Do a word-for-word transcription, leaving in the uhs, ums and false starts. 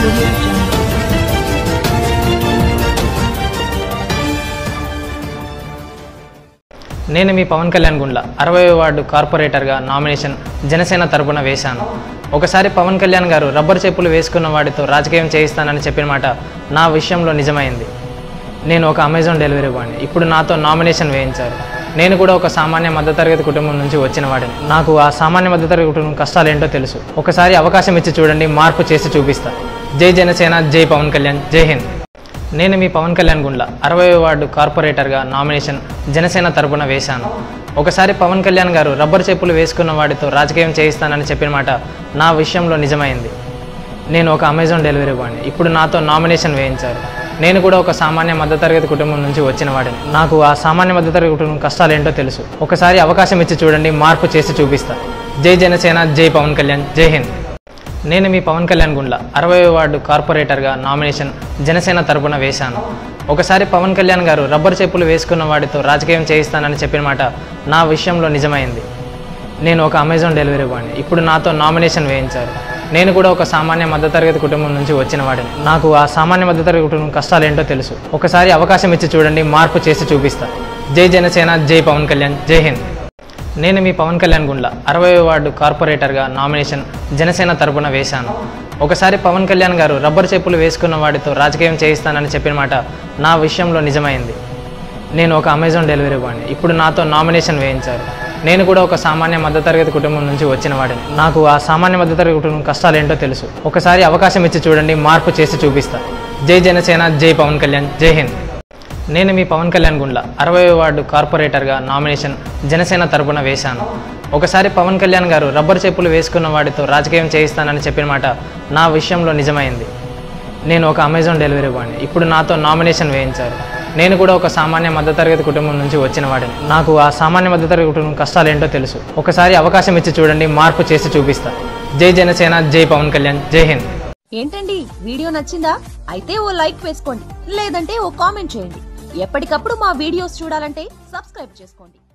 audio jungle. నేను మీ పవన్ కళ్యాణ్ గుండ్ల అరవై ward కార్పొరేటర్గా నామినేషన్ జనసేన తరపున వేశాను. ఒకసారి పవన్ కళ్యాణ్ గారు రబ్బర్ చెప్పులు వేసుకున్న వాడితో రాజకీయం చేయిస్తానని చెప్పిన మాట నా విషయంలో నిజమైంది. నేను ఒక అమెజాన్ డెలివరీ బాయ్ని. ఇప్పుడు నాతో నామినేషన్ వేయించారు. నేను కూడా ఒక సామాన్య మధ్యతరగతి కుటుంబం నుంచి వచ్చిన వాడిని. నాకు ఆ సామాన్య మధ్యతరగతి కుటుంబం కష్టాలు ఏంటో తెలుసు. ఒకసారి అవకాశం ఇచ్చి చూడండి, మార్పు చేసి చూపిస్తా. జై జనసేన, జై పవన్ కళ్యాణ్, జై హింద్. నేను మీ పవన్ కళ్యాణ్ గుండ్ల అరవై వార్డు కార్పొరేటర్గా నామినేషన్ జనసేన తరపున వేశాను. ఒకసారి పవన్ కళ్యాణ్ గారు రబ్బర్ చెప్పులు వేసుకున్న వాడితో రాజకీయం చేయిస్తానని చెప్పిన మాట నా విషయంలో నిజమైంది. నేను ఒక అమెజాన్ డెలివరీ బాయ్ని. ఇప్పుడు నాతో నామినేషన్ వేయించారు. నేను కూడా ఒక సామాన్య మధ్యతరగతి కుటుంబం నుంచి వచ్చిన వాడిని. నాకు ఆ సామాన్య మధ్యతరగతి కుటుంబం కష్టాలు ఏంటో తెలుసు. ఒకసారి అవకాశం ఇచ్చి చూడండి, మార్పు చేసి చూపిస్తా. జై జనసేన, జై పవన్ కళ్యాణ్, జై హింద్. నేను మీ పవన్ కళ్యాణ్ గుండ్ల అరవై వార్డు కార్పొరేటర్గా నామినేషన్ జనసేన తరపున వేశాను. ఒకసారి పవన్ కళ్యాణ్ గారు రబ్బర్ చెప్పులు వేసుకున్న వాడితో రాజకీయం చేయిస్తానని చెప్పిన మాట నా విషయంలో నిజమైంది. నేను ఒక అమెజాన్ డెలివరీ బాయ్ని. ఇప్పుడు నాతో నామినేషన్ వేయించారు. నేను కూడా ఒక సామాన్య మధ్యతరగతి కుటుంబం నుంచి వచ్చిన వాడిని. నాకు ఆ సామాన్య మధ్యతరగతి కుటుంబం కష్టాలు ఏంటో తెలుసు. ఒకసారి అవకాశం ఇచ్చి చూడండి, మార్పు చేసి చూపిస్తా. జై జనసేన, జై పవన్ కళ్యాణ్, జై హింద్. నేను మీ పవన్ కళ్యాణ్ గుండ్ల అరవై వార్డు కార్పొరేటర్గా నామినేషన్ జనసేన తరపున వేశాను. ఒకసారి పవన్ కళ్యాణ్ గారు రబ్బర్ చెప్పులు వేసుకున్న వాడితో రాజకీయం చేయిస్తానని చెప్పిన మాట నా విషయంలో నిజమైంది. నేను ఒక అమెజాన్ డెలివరీ బాయ్ని. ఇప్పుడు నాతో నామినేషన్ వేయించారు. నేను కూడా ఒక సామాన్య మధ్యతరగతి కుటుంబం నుంచి వచ్చిన వాడిని. నాకు ఆ సామాన్య మధ్యతరగతి కుటుంబం కష్టాలు ఏంటో తెలుసు. ఒకసారి అవకాశం ఇచ్చి చూడండి, మార్పు చేసి చూపిస్తా. జై జనసేన, జై పవన్ కళ్యాణ్, జై హింద్. నేను మీ పవన్ కళ్యాణ్ గుండ్ల అరవై వార్డు కార్పొరేటర్గా నామినేషన్ జనసేన తరపున వేశాను. ఒకసారి పవన్ కళ్యాణ్ గారు రబ్బర్ చెప్పులు వేసుకున్న వాడితో రాజకీయం చేయిస్తానని చెప్పిన మాట నా విషయంలో నిజమైంది. నేను ఒక అమెజాన్ డెలివరీ బాయ్ని. ఇప్పుడు నాతో నామినేషన్ వేయించారు. నేను కూడా ఒక సామాన్య మధ్యతరగతి కుటుంబం నుంచి వచ్చిన వాడిని. నాకు ఆ సామాన్య మధ్యతరగతి కుటుంబం కష్టాలు ఏంటో తెలుసు. ఒకసారి అవకాశం ఇచ్చి చూడండి, మార్పు చేసి చూపిస్తా. జై జనసేన, జై పవన్ కళ్యాణ్, జై హింద్. ఏంటండి, వీడియో నచ్చిందా? అయితే ఓ లైక్ వేసుకోండి, లేదంటే ఓ కామెంట్ చేయండి. ఎప్పటికప్పుడు మా వీడియోస్ చూడాలంటే సబ్స్క్రైబ్ చేసుకోండి.